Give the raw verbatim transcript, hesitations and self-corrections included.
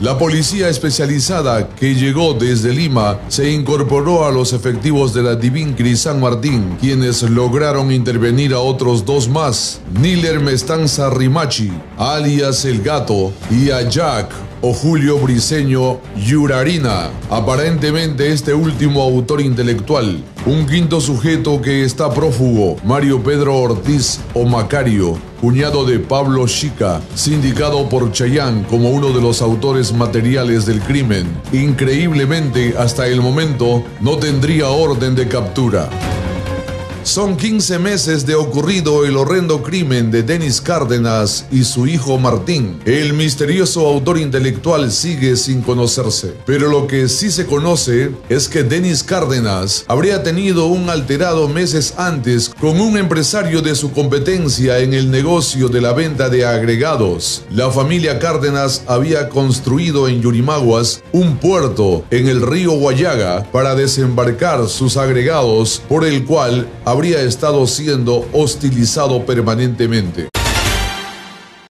La policía especializada que llegó desde Lima se incorporó a los efectivos de la Divincri San Martín, quienes lograron intervenir a otros dos más, Niler Mestanza Rimachi, alias El Gato, y a Jack o Julio Briceño Yurarina, aparentemente este último autor intelectual. Un quinto sujeto que está prófugo, Mario Pedro Ortiz o Macario, cuñado de Pablo Chica, sindicado por Chayán como uno de los autores materiales del crimen. Increíblemente, hasta el momento, no tendría orden de captura. Son quince meses de ocurrido el horrendo crimen de Denis Cárdenas y su hijo Martín. El misterioso autor intelectual sigue sin conocerse, pero lo que sí se conoce es que Denis Cárdenas habría tenido un alterado meses antes con un empresario de su competencia en el negocio de la venta de agregados. La familia Cárdenas había construido en Yurimaguas un puerto en el río Guayaga para desembarcar sus agregados, por el cual habría estado siendo hostilizado permanentemente.